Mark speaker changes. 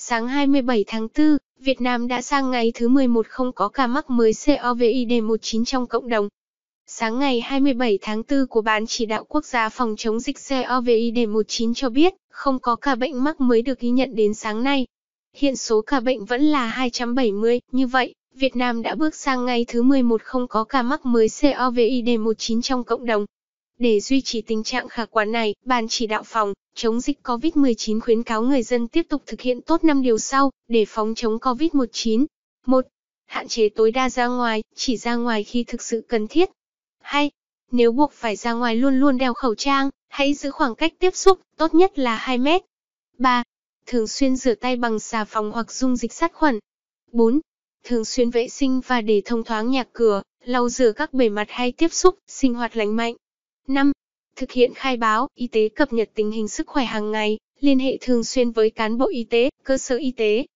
Speaker 1: Sáng 27 tháng 4, Việt Nam đã sang ngày thứ 11 không có ca mắc mới COVID-19 trong cộng đồng. Sáng ngày 27 tháng 4 của Ban Chỉ đạo Quốc gia phòng chống dịch COVID-19 cho biết, không có ca bệnh mắc mới được ghi nhận đến sáng nay. Hiện số ca bệnh vẫn là 270, như vậy, Việt Nam đã bước sang ngày thứ 11 không có ca mắc mới COVID-19 trong cộng đồng. Để duy trì tình trạng khả quan này, Ban Chỉ đạo phòng chống dịch COVID-19 khuyến cáo người dân tiếp tục thực hiện tốt 5 điều sau để phòng chống COVID-19. 1. Hạn chế tối đa ra ngoài, chỉ ra ngoài khi thực sự cần thiết. 2. Nếu buộc phải ra ngoài luôn luôn đeo khẩu trang, hãy giữ khoảng cách tiếp xúc, tốt nhất là 2 mét. 3. Thường xuyên rửa tay bằng xà phòng hoặc dung dịch sát khuẩn. 4. Thường xuyên vệ sinh và để thông thoáng nhà cửa, lau rửa các bề mặt hay tiếp xúc, sinh hoạt lành mạnh. 5. Thực hiện khai báo, y tế cập nhật tình hình sức khỏe hàng ngày, liên hệ thường xuyên với cán bộ y tế, cơ sở y tế.